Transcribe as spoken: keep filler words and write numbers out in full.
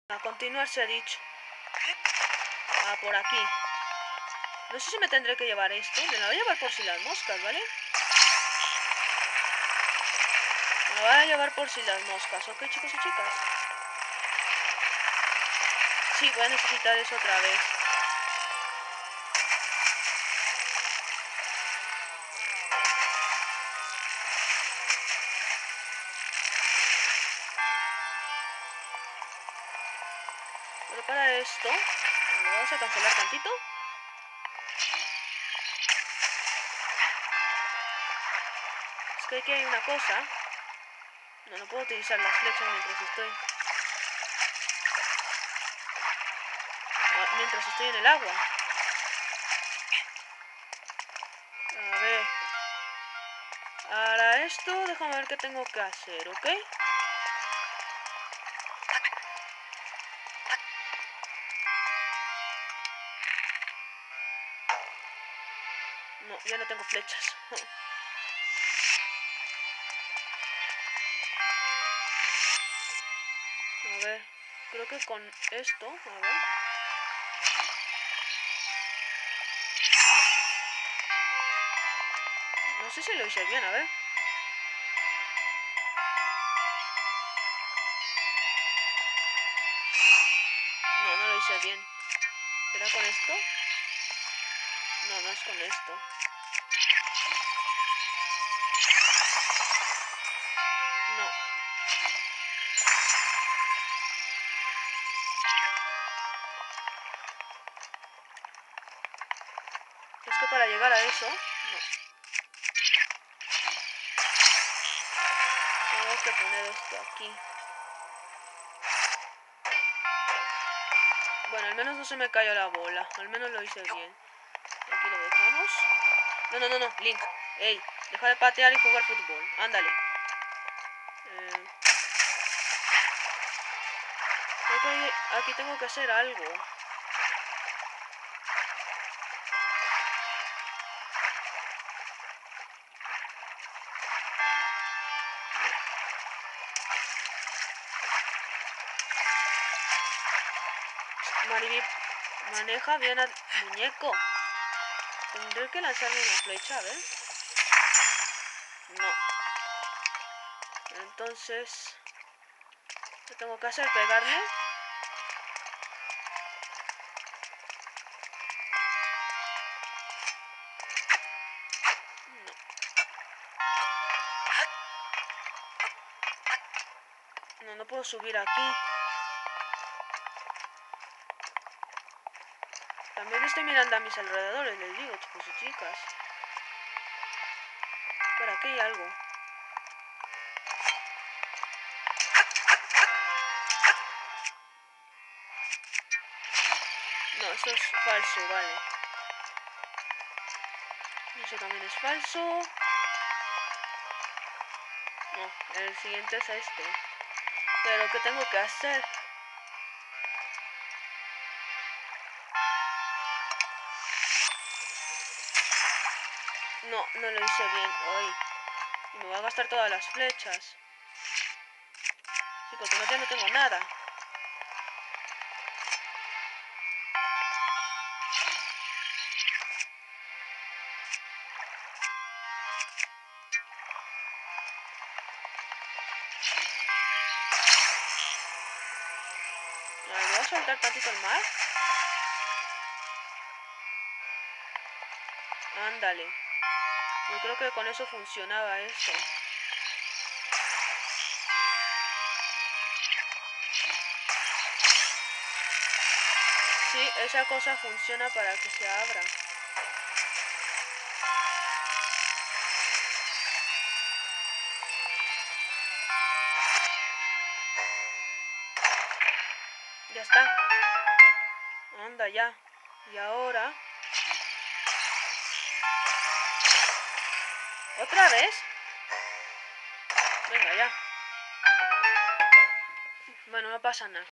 A continuar se ha dicho. Ah, por aquí. No sé si me tendré que llevar esto. Me la voy a llevar por si las moscas, ¿vale? Me la voy a llevar por si las moscas, ¿ok, chicos y chicas? Sí, voy a necesitar eso otra vez. Pero para esto, lo vamos a cancelar tantito. Es que aquí hay una cosa. No, no puedo utilizar las flechas mientras estoy... Mientras estoy en el agua. A ver. Ahora esto, déjame ver qué tengo que hacer, ¿ok? No, ya no tengo flechas. A ver, creo que con esto, a ver. No sé si lo hice bien, a ver. No, no lo hice bien. ¿Será con esto? No, no es con esto. No. Es que para llegar a eso, no. Tengo que poner esto aquí. Bueno, al menos no se me cayó la bola. Al menos lo hice bien. Aquí lo dejamos. No, no, no, no. Link. Ey, deja de patear y jugar fútbol. Ándale. Eh, creo que aquí tengo que hacer algo. Mariby, maneja bien al muñeco. Tendré que lanzarme una flecha, a ver. No. Entonces, ¿qué tengo que hacer? ¿Pegarle? No. No, no puedo subir aquí. También estoy mirando a mis alrededores, les digo, chicos y chicas. Por aquí hay algo. No, esto es falso, vale. Eso también es falso. No, el siguiente es este. Pero ¿qué tengo que hacer? No, no lo hice bien hoy. Y me voy a gastar todas las flechas. Sí, porque no, ya no tengo nada. A ver, voy a soltar tantito el mar. Ándale. Yo creo que con eso funcionaba eso. Sí, esa cosa funciona para que se abra. Ya está. Anda ya. Y ahora... ¿Otra vez? Venga ya. Bueno, no pasa nada.